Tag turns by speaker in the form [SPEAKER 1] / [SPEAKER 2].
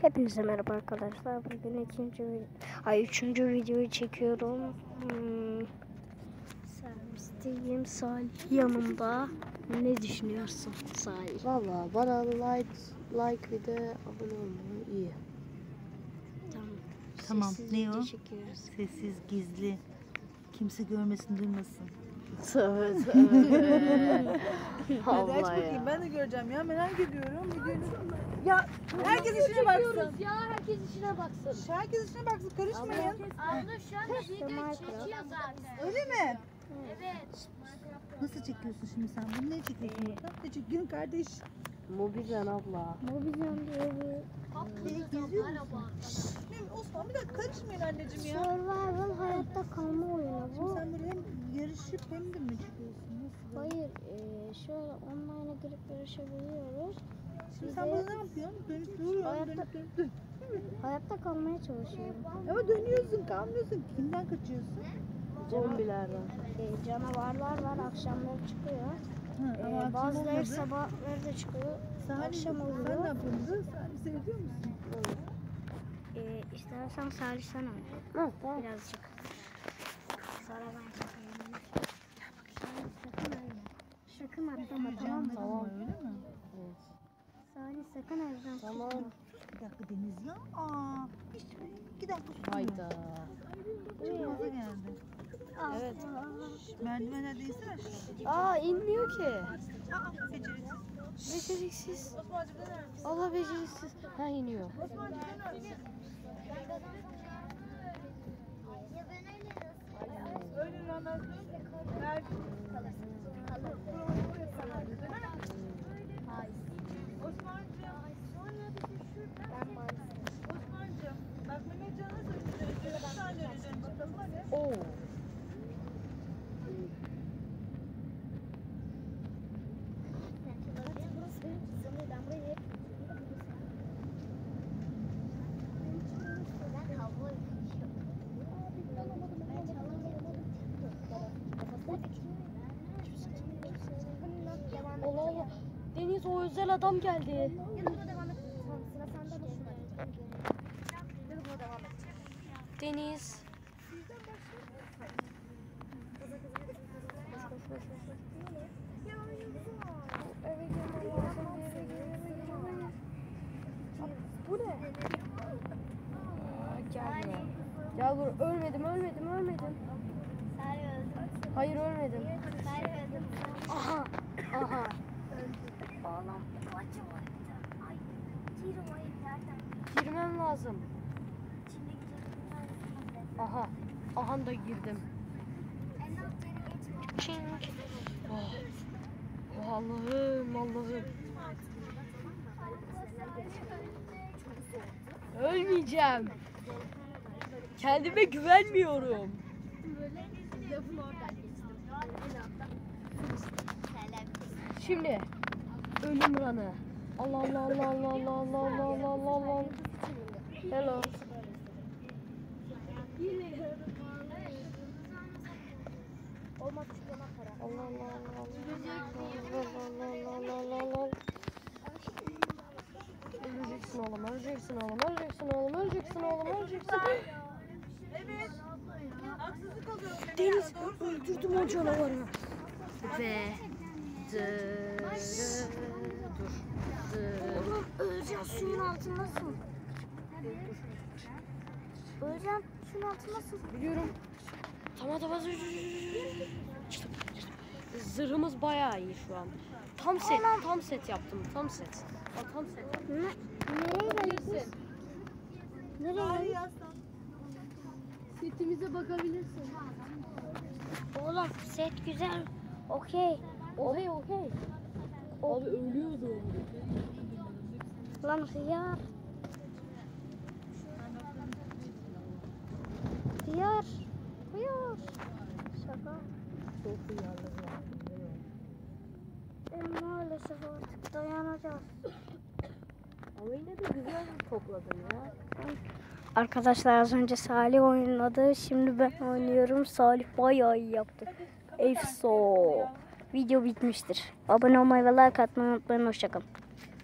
[SPEAKER 1] Hepinize merhaba arkadaşlar. Bugün üçüncü videoyu çekiyorum. Servisteyim. Salih yanımda. Ne düşünüyorsun Salih?
[SPEAKER 2] Valla bana like ve de abone olmayı iyi.
[SPEAKER 3] Tamam.
[SPEAKER 1] Sessiz
[SPEAKER 3] Ne
[SPEAKER 1] video
[SPEAKER 3] o?
[SPEAKER 1] çekiyoruz.
[SPEAKER 3] Sessiz, gizli. Kimse görmesin, duymasın.
[SPEAKER 1] Tövbe.
[SPEAKER 4] Hadi
[SPEAKER 1] Allah
[SPEAKER 4] aç bakayım,
[SPEAKER 1] ya.
[SPEAKER 4] ben de göreceğim ya, merak ediyorum. Ya herkes işine baksın.
[SPEAKER 5] Ya herkes işine baksın.
[SPEAKER 4] Herkes işine baksın, karışmayın.
[SPEAKER 5] Abla şu an video çekiyor zaten.
[SPEAKER 4] Öyle mi?
[SPEAKER 5] Evet.
[SPEAKER 3] Nasıl çekiyorsun şimdi sen? Bunu ne çekiyorsun burada?
[SPEAKER 4] Teşekkür kardeş.
[SPEAKER 2] Mobilden abla.
[SPEAKER 1] Mobilden diye bir
[SPEAKER 4] Şimdi Osman bir dakika karışmayın anneciğim ya.
[SPEAKER 1] survival hayatta kalma oyunu
[SPEAKER 4] Şimdi
[SPEAKER 1] bu.
[SPEAKER 4] sen böyle hem yarışıp hem de mi çıkıyorsun? Nasıl?
[SPEAKER 1] Hayır, şöyle online'a girip yarışabiliyoruz.
[SPEAKER 4] Şimdi sen burada ne yapıyorsun? Dönüp duruyorsun, dönüp dönüp.
[SPEAKER 1] Hayatta kalmaya çalışıyorum.
[SPEAKER 4] Ama dönüyorsun, kalmıyorsun. Kimden kaçıyorsun?
[SPEAKER 2] Zombilerden.
[SPEAKER 1] Canavarlar var, akşamları çıkıyor.
[SPEAKER 4] Ama
[SPEAKER 1] Bazıları
[SPEAKER 4] olmadı.
[SPEAKER 1] sabahları da çıkıyor.
[SPEAKER 4] Sen
[SPEAKER 1] akşam
[SPEAKER 4] Sen
[SPEAKER 1] oluyor.
[SPEAKER 4] ne yapıyorsun? Sen seyrediyor musun?
[SPEAKER 1] İstersen Salih sen oyna. Birazcık. Sonra ben çekeyim. Sakın atlama, tamam mı?
[SPEAKER 4] Tamam. Öyle mi?
[SPEAKER 2] Evet.
[SPEAKER 1] Salih sakın evden
[SPEAKER 2] Tamam.
[SPEAKER 1] çıkma.
[SPEAKER 3] Bir dakika Deniz ya. Aa, işte 2 dakika sonra.
[SPEAKER 2] Hayda.
[SPEAKER 3] Çıkmaza geldi.
[SPEAKER 2] Evet.
[SPEAKER 3] Merdivenler değilse aşağı.
[SPEAKER 2] Aa inmiyor ki.
[SPEAKER 3] Aa, beceriksiz.
[SPEAKER 2] Beceriksiz.
[SPEAKER 4] Osman'cığım döner misin?
[SPEAKER 2] Allah beceriksiz. Ha iniyor.
[SPEAKER 4] Osman'cığım döner misin? Öyle rahmetli. Ver. Osman'cığım, bak Mehmetcan'a söyleyeceğim. Sen döneceksin bakalım hadi.
[SPEAKER 2] Oo. Allah Allah. Deniz o özel adam geldi. Deniz. Bu ne? Gel buraya. Gel buraya. Ölmedim. Hayır ölmedim. Aha. Ağlam. Girmem lazım. Aha. Aha da girdim. Çink. Oh. Oh Allah'ım. Ölmeyeceğim. Kendime güvenmiyorum. Şimdi ölüm ranı. Allah. Hello. Allah. Öleceksin oğlum.
[SPEAKER 4] Evet. Haksızlık oluyor.
[SPEAKER 1] Deniz öldürdüm o canavarı. Ve Oğlum öleceğim suyun altındasın. Öleceğim suyun altındasın.
[SPEAKER 2] Biliyorum. Tamam. Zırhımız bayağı iyi şu an. Tam set yaptım. Tam set.
[SPEAKER 1] Nereye geldik? Nereye geldik?
[SPEAKER 5] Setimize bakabilirsin.
[SPEAKER 1] Oğlum set güzel. Okey.
[SPEAKER 2] Okey. Abi ölüyordu.
[SPEAKER 1] Lan hıyar. Şaka.
[SPEAKER 2] Çok hıyarlı ya.
[SPEAKER 1] Maalesef artık dayanacağız.
[SPEAKER 2] Ama yine de güzel topladın ya.
[SPEAKER 1] Arkadaşlar az önce Salih oynadı. Şimdi ben oynuyorum. Salih bayağı iyi yaptı. Efso. Video bitmiştir. Abone olmayı ve like atmayı unutmayın. Hoşçakalın.